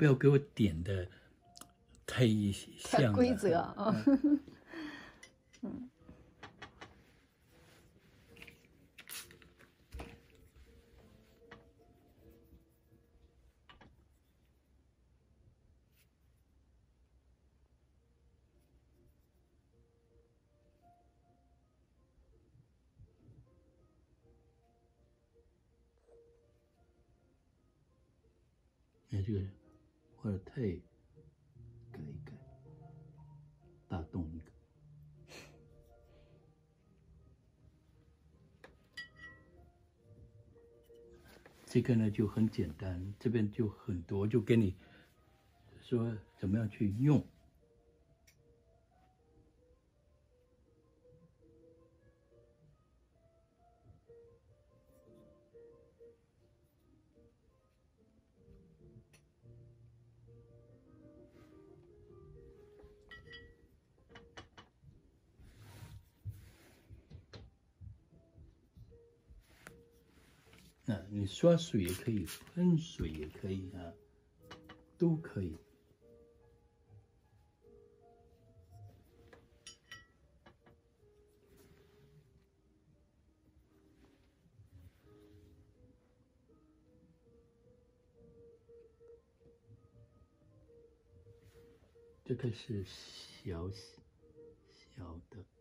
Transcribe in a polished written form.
不要给我点的太像规则啊。 那这个或者太改一改，大动一个。这个呢就很简单，这边就很多，就跟你说怎么样去用。你刷水也可以，喷水也可以啊，都可以。这个是小的。